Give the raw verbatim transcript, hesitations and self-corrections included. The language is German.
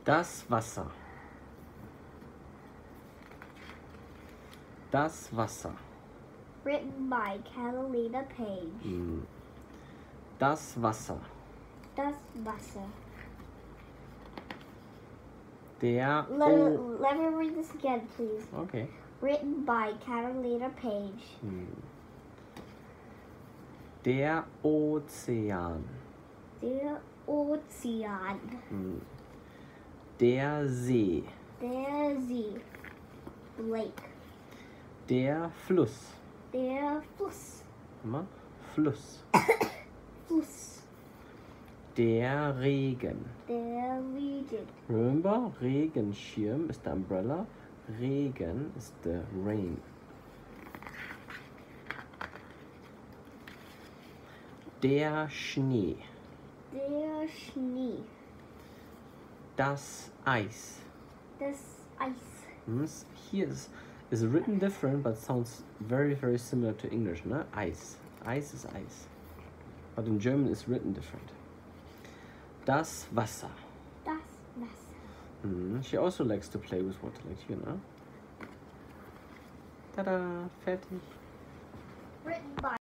Das Wasser. Das Wasser. Written by Catalina Page. Hm. Das Wasser. Das Wasser. Der Let, O... let me read this again, please. Okay. Written by Catalina Page. Hm. Der Ozean. Der Ozean. Hm. Der See. Der See. Lake. Der Fluss. Der Fluss. Mal. Fluss. Fluss. Der Regen. Der Regen. Remember, Regenschirm ist der Umbrella. Regen ist der Rain. Der Schnee. Der Schnee. Das Eis. Das Eis. Hmm, Here is, is written different, but sounds very, very similar to English, no? Ice. Ice is ice. But in German it's written different. Das Wasser. Das Wasser. Hmm, She also likes to play with water, like you, know? Tada, fertig. Written by